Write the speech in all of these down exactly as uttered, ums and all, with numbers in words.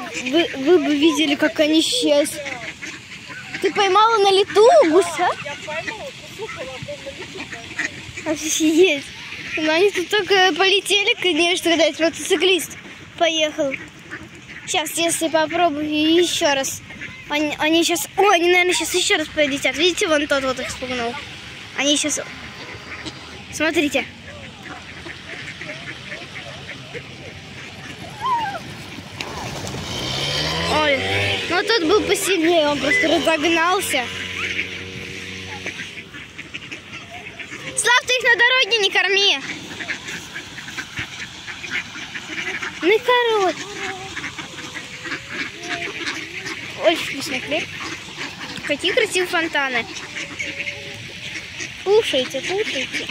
Вы, вы бы видели, как они исчез. Ты поймала на лету гуся? Я поймала, послушала, а на лету. Офигеть. Но они тут только полетели, конечно, когда этот мотоциклист поехал. Сейчас, если попробую еще раз. Они, они сейчас... Ой, они, наверное, сейчас еще раз полетят. Видите, вон тот вот их спугнул. Они сейчас... Смотрите. Ой, ну тот был посильнее, он просто разогнался. Слав, ты их на дороге не корми. Ну корот. Очень вкусный хлеб. Какие красивые фонтаны. Кушайте, кушайте.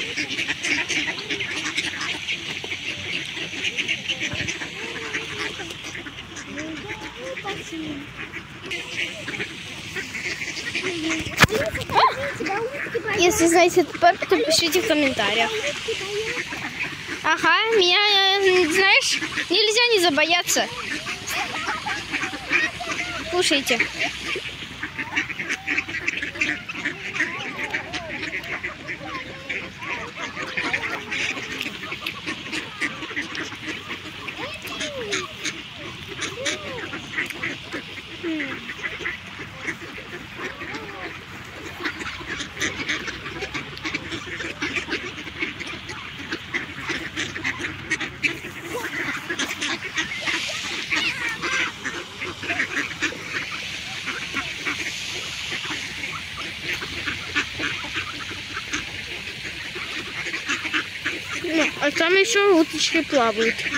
Если знаете этот парк, то пишите в комментариях. Ага, меня, знаешь, нельзя не забояться. Кушайте. Ну, а там еще уточки плавают.